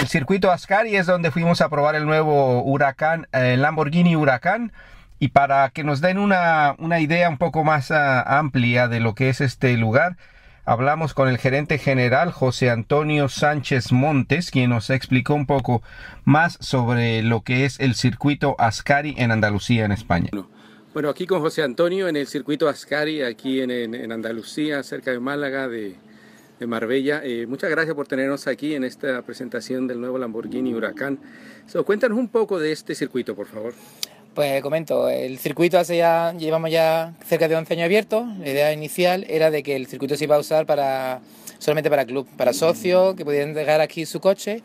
el circuito Ascari es donde fuimos a probar el nuevo Huracán, Lamborghini Huracán. Y para que nos den una idea un poco más amplia de lo que es este lugar, hablamos con el gerente general José Antonio Sánchez Montes, quien nos explicó un poco más sobre lo que es el circuito Ascari en Andalucía, en España. Bueno, aquí con José Antonio en el circuito Ascari, aquí en Andalucía, cerca de Málaga, de Marbella. Muchas gracias por tenernos aquí en esta presentación del nuevo Lamborghini Huracán. Cuéntanos un poco de este circuito, por favor. Pues comento, el circuito llevamos ya cerca de 11 años abierto. La idea inicial era de que el circuito se iba a usar solamente para club, para socios que pudieran dejar aquí su coche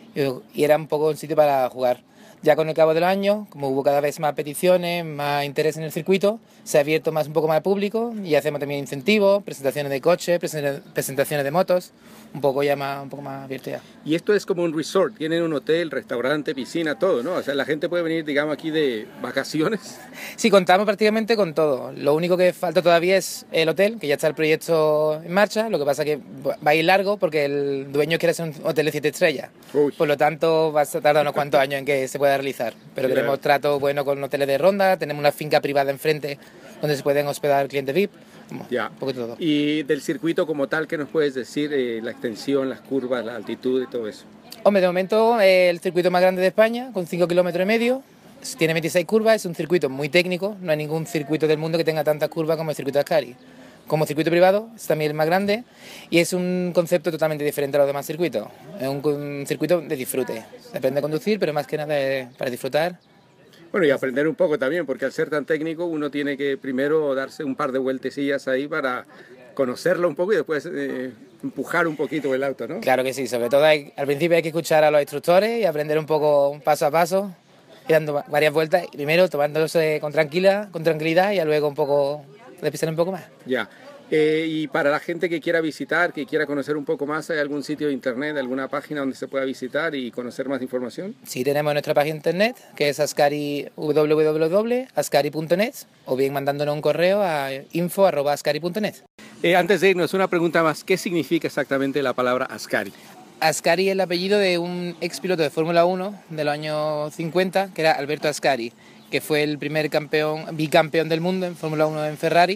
y era un poco un sitio para jugar. Ya con el cabo del año, como hubo cada vez más peticiones, más interés en el circuito, se ha abierto un poco más al público y hacemos también incentivos, presentaciones de coches, presentaciones de motos, un poco más abierto ya. Y esto es como un resort, tienen un hotel, restaurante, piscina, todo, ¿no? O sea, la gente puede venir, digamos, aquí de vacaciones. Sí, contamos prácticamente con todo. Lo único que falta todavía es el hotel, que ya está el proyecto en marcha. Lo que pasa es que va a ir largo porque el dueño quiere hacer un hotel de 7 estrellas. Uy. Por lo tanto, va a tardar unos cuantos años en que se pueda realizar. Pero Sí, tenemos trato bueno con hoteles de ronda, tenemos una finca privada enfrente donde se pueden hospedar clientes VIP. Ya. Un poco de todo. Y del circuito como tal, ¿qué nos puedes decir? La extensión, las curvas, la altitud y todo eso. Hombre, de momento el circuito más grande de España, con 5,5 kilómetros, tiene 26 curvas, es un circuito muy técnico, no hay ningún circuito del mundo que tenga tantas curvas como el circuito Ascari. Como circuito privado, es también el más grande y es un concepto totalmente diferente a los demás circuitos. Es un circuito de disfrute, se aprende a conducir, pero más que nada para disfrutar. Bueno, y aprender un poco también, porque al ser tan técnico uno tiene que primero darse un par de vueltecillas ahí para conocerlo un poco y después empujar un poquito el auto, ¿no? Claro que sí, sobre todo al principio hay que escuchar a los instructores y aprender un poco paso a paso, y dando varias vueltas, y primero tomándose con tranquilidad y luego un poco despistar un poco más. Ya. Y para la gente que quiera visitar, que quiera conocer un poco más, ¿hay algún sitio de internet, alguna página donde se pueda visitar y conocer más información? Sí, tenemos nuestra página de internet, que es www.ascari.net, o bien mandándonos un correo a info@ascari.net. Antes de irnos, una pregunta más. ¿Qué significa exactamente la palabra Ascari? Ascari es el apellido de un expiloto de Fórmula 1 de los años 50, que era Alberto Ascari, que fue el primer bicampeón del mundo en Fórmula 1 en Ferrari.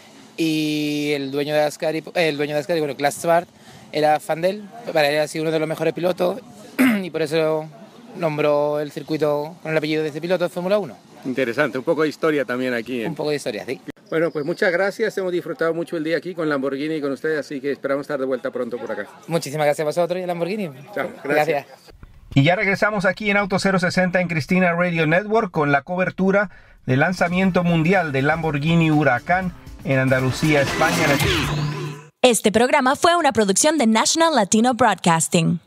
Y el dueño de Ascari, bueno, Klaus Schwab, era fan de él, para él ha sido uno de los mejores pilotos y por eso nombró el circuito con el apellido de ese piloto de Fórmula 1. Interesante, un poco de historia también aquí. Un poco de historia, sí. Bueno, pues muchas gracias, hemos disfrutado mucho el día aquí con Lamborghini y con ustedes, así que esperamos estar de vuelta pronto por acá. Muchísimas gracias a vosotros y a Lamborghini. Chao, gracias. Y ya regresamos aquí en Auto 060 en Cristina Radio Network con la cobertura del lanzamiento mundial del Lamborghini Huracán en Andalucía, España. Este programa fue una producción de National Latino Broadcasting.